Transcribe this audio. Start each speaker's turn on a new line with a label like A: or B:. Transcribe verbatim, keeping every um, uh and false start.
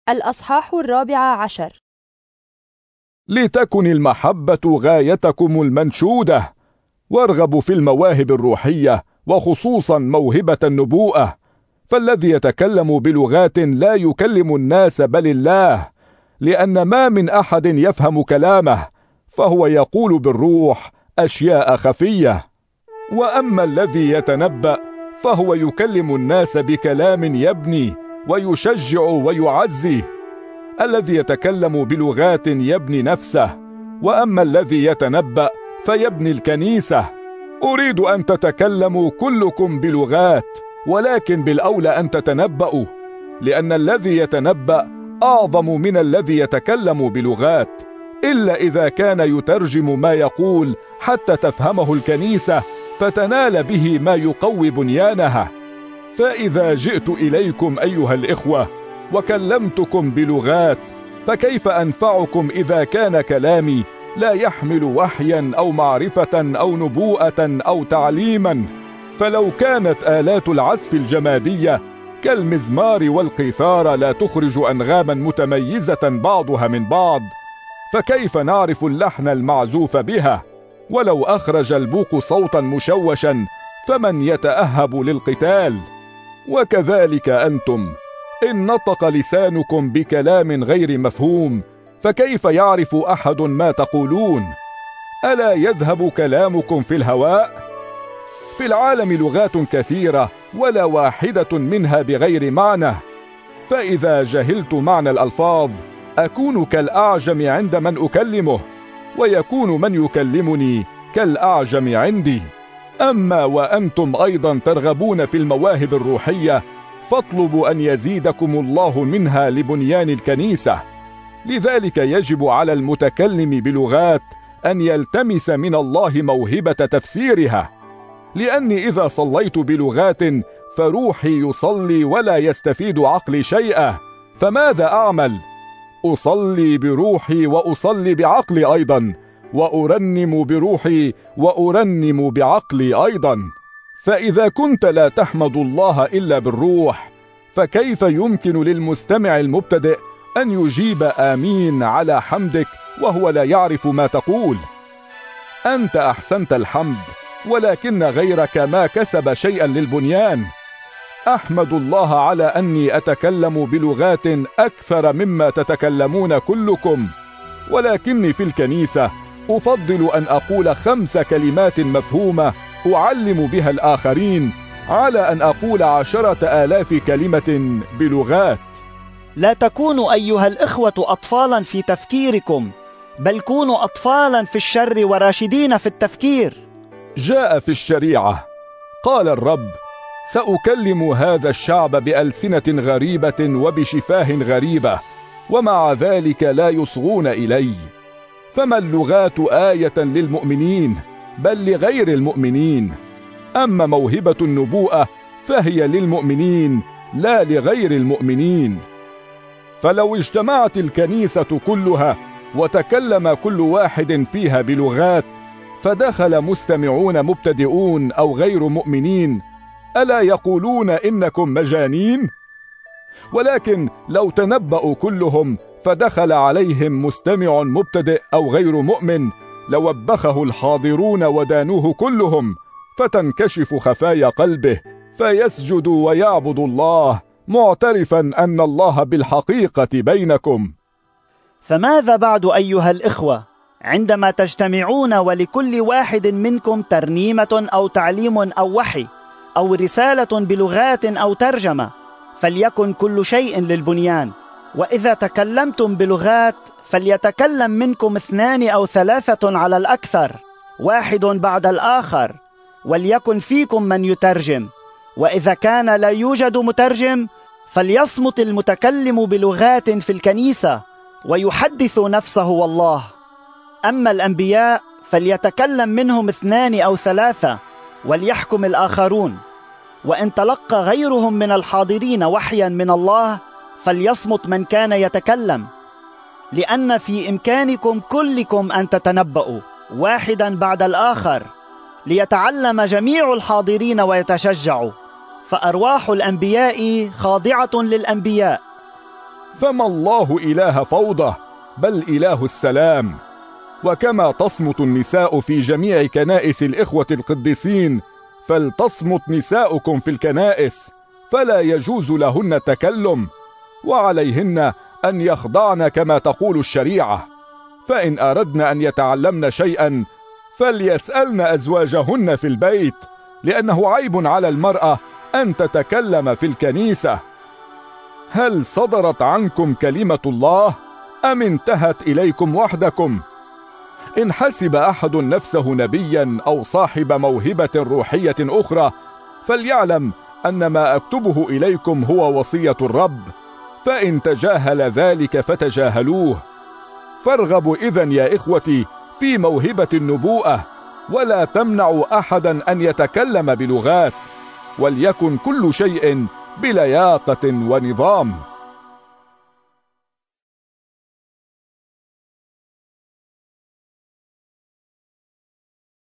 A: الأصحاح الرابع عشر.
B: لتكن المحبة غايتكم المنشودة، وارغبوا في المواهب الروحية وخصوصا موهبة النبوءة، فالذي يتكلم بلغات لا يكلم الناس بل الله، لأن ما من أحد يفهم كلامه، فهو يقول بالروح أشياء خفية. وأما الذي يتنبأ فهو يكلم الناس بكلام يبني ويشجع ويعزي. الذي يتكلم بلغات يبني نفسه، وأما الذي يتنبأ فيبني الكنيسة. أريد أن تتكلموا كلكم بلغات، ولكن بالأولى أن تتنبأوا، لأن الذي يتنبأ أعظم من الذي يتكلم بلغات، إلا إذا كان يترجم ما يقول حتى تفهمه الكنيسة فتنال به ما يقوي بنيانها. فإذا جئت إليكم أيها الإخوة وكلمتكم بلغات، فكيف أنفعكم إذا كان كلامي لا يحمل وحيا أو معرفة أو نبوءة أو تعليما؟ فلو كانت آلات العزف الجمادية كالمزمار والقيثارة لا تخرج أنغاما متميزة بعضها من بعض، فكيف نعرف اللحن المعزوف بها؟ ولو أخرج البوق صوتا مشوشا فمن يتأهب للقتال؟ وكذلك أنتم، إن نطق لسانكم بكلام غير مفهوم فكيف يعرف أحد ما تقولون؟ ألا يذهب كلامكم في الهواء؟ في العالم لغات كثيرة ولا واحدة منها بغير معنى، فإذا جهلت معنى الألفاظ أكون كالأعجم عند من أكلمه، ويكون من يكلمني كالأعجم عندي. أما وأنتم أيضا ترغبون في المواهب الروحية، فاطلبوا أن يزيدكم الله منها لبنيان الكنيسة. لذلك يجب على المتكلم بلغات أن يلتمس من الله موهبة تفسيرها، لأني إذا صليت بلغات فروحي يصلي ولا يستفيد عقلي شيئا، فماذا أعمل؟ أصلي بروحي وأصلي بعقلي أيضا، وأرنم بروحي وأرنم بعقلي أيضا. فإذا كنت لا تحمد الله إلا بالروح، فكيف يمكن للمستمع المبتدئ أن يجيب آمين على حمدك وهو لا يعرف ما تقول؟ أنت أحسنت الحمد، ولكن غيرك ما كسب شيئا للبنيان. أحمد الله على أني أتكلم بلغات أكثر مما تتكلمون كلكم، ولكني في الكنيسة أفضل أن أقول خمس كلمات مفهومة أعلم بها الآخرين على أن أقول عشرة آلاف كلمة بلغات.
C: لا تكونوا أيها الإخوة أطفالا في تفكيركم، بل كونوا أطفالا في الشر وراشدين في التفكير.
B: جاء في الشريعة قال الرب: سأكلم هذا الشعب بألسنة غريبة وبشفاه غريبة، ومع ذلك لا يصغون إلي. فما اللغات آية للمؤمنين بل لغير المؤمنين، أما موهبة النبوءة فهي للمؤمنين لا لغير المؤمنين. فلو اجتمعت الكنيسة كلها وتكلم كل واحد فيها بلغات، فدخل مستمعون مبتدئون أو غير مؤمنين، ألا يقولون إنكم مجانين؟ ولكن لو تنبأوا كلهم فدخل عليهم مستمع مبتدئ أو غير مؤمن، لوبخه الحاضرون ودانوه كلهم، فتنكشف خفايا قلبه فيسجد ويعبد الله، معترفا أن الله بالحقيقة بينكم.
C: فماذا بعد أيها الإخوة عندما تجتمعون ولكل واحد منكم ترنيمة أو تعليم أو وحي أو رسالة بلغات أو ترجمة؟ فليكن كل شيء للبنيان. وإذا تكلمتم بلغات فليتكلم منكم اثنان أو ثلاثة على الأكثر، واحد بعد الآخر، وليكن فيكم من يترجم. وإذا كان لا يوجد مترجم فليصمت المتكلم بلغات في الكنيسة ويحدث نفسه والله. أما الأنبياء فليتكلم منهم اثنان أو ثلاثة، وليحكم الآخرون. وإن تلقى غيرهم من الحاضرين وحيا من الله فليصمت من كان يتكلم، لأن في إمكانكم كلكم أن تتنبؤوا واحدا بعد الآخر، ليتعلم جميع الحاضرين ويتشجعوا. فأرواح الأنبياء خاضعة للأنبياء،
B: فما الله إله فوضى، بل إله السلام. وكما تصمت النساء في جميع كنائس الإخوة القديسين، فلتصمت نساؤكم في الكنائس، فلا يجوز لهن التكلم، وعليهن أن يخضعن كما تقول الشريعة. فإن أردن أن يتعلمن شيئا فليسألن أزواجهن في البيت، لأنه عيب على المرأة أن تتكلم في الكنيسة. هل صدرت عنكم كلمة الله أم انتهت إليكم وحدكم؟ إن حسب أحد نفسه نبيا أو صاحب موهبة روحية أخرى، فليعلم أن ما أكتبه إليكم هو وصية الرب، فإن تجاهل ذلك فتجاهلوه. فارغبوا إذن يا إخوتي في موهبة النبوءة، ولا تمنعوا أحدا أن يتكلم بلغات، وليكن كل شيء بلياقة ونظام.